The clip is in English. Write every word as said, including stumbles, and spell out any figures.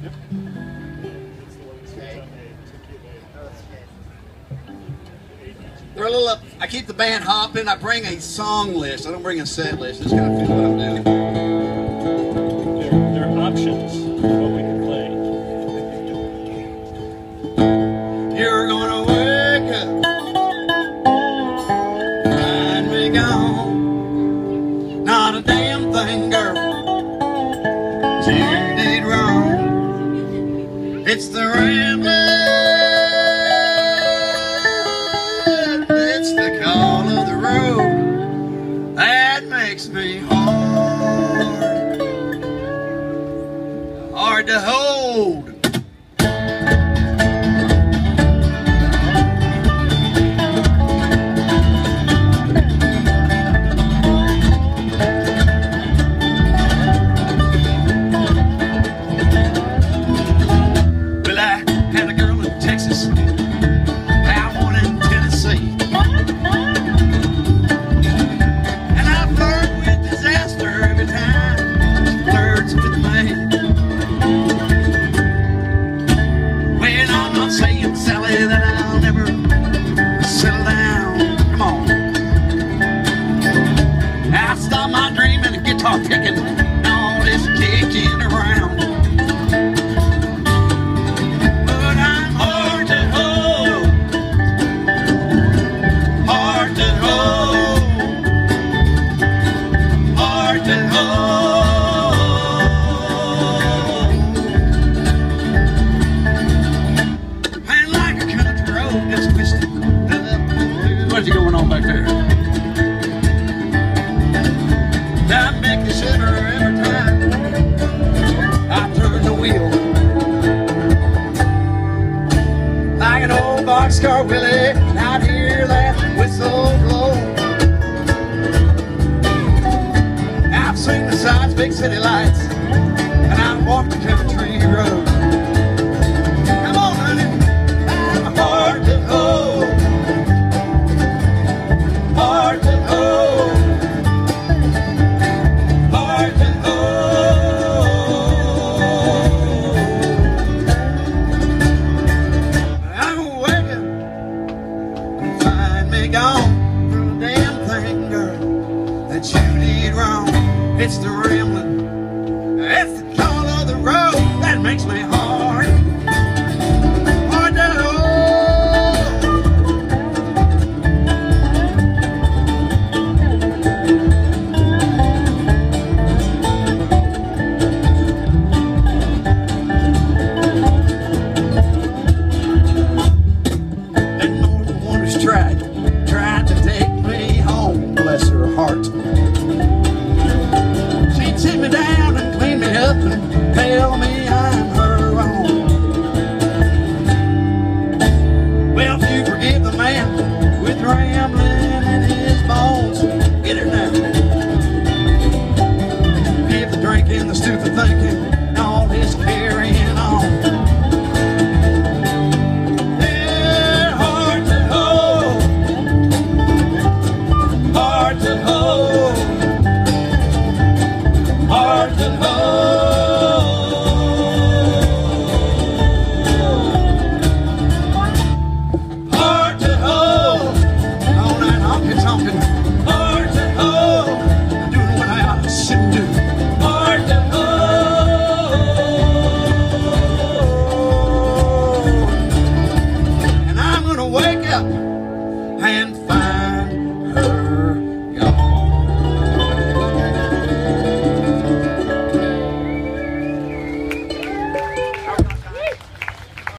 They're a little up. I keep the band hopping. I bring a song list. I don't bring a set list. Just kind of feel what I'm doing. There, there are options of what we can play. You're gonna wake up, find me gone. Not a damn thing, girl. You did wrong. It's the rambling. It's the call of the road that makes me hard, hard to hold. Well, I had a girl in Texas, I one in Tennessee. Saying, Sally, that I'll never settle down. Come on. I stop my dreaming and guitar picking and all this kicking around. But I'm hard to hold, hard to hold, hard to hold. What's going on back there? That makes me shiver every time I turn the wheel. Like an old boxcar Willie, I'd hear that whistle blow. I've seen the signs, big city lights, and I've walked the country road. Come on, honey, I'm hard to hold. Hard to hold, hard to hold. I'm waking and find me gone from the damn thing, girl, that you did wrong. It's the rambling, it's the call of the road that makes me hard, hard to hold. Tried, tried to take me home, bless her heart. She'd sit me down and clean me up and